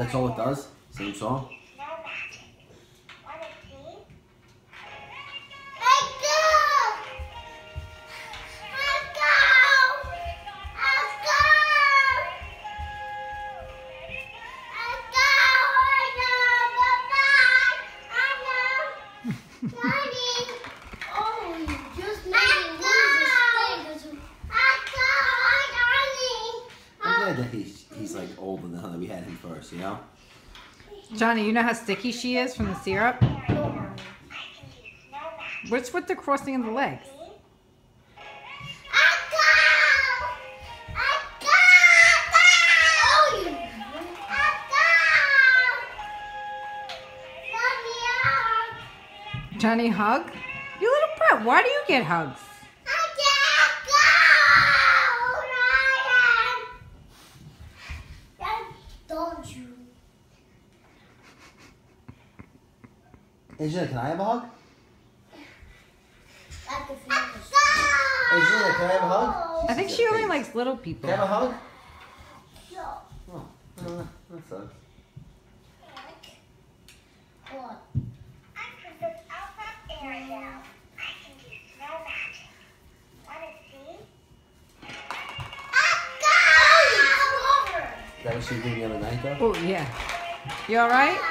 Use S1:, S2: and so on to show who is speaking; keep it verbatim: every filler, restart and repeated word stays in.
S1: That's all it does? Same song? That he's, he's like older now that we had him first, you know?
S2: Johnny, you know how sticky she is from the syrup? What's with the crossing of the legs? Johnny, hug? You little brat, why do you get hugs?
S3: Don't you?
S1: Angelina, can I have a hug?
S3: I can feel this.
S1: Angelina, can I have a hug?
S2: I think she only likes little people.
S1: Can I have a hug?
S3: No.
S1: Oh, uh, that sucks.
S3: What?
S4: I'm from this elsa area. I can do snow magic. Wanna see?
S1: That was she doing the other night, though?
S2: Oh, yeah. You alright?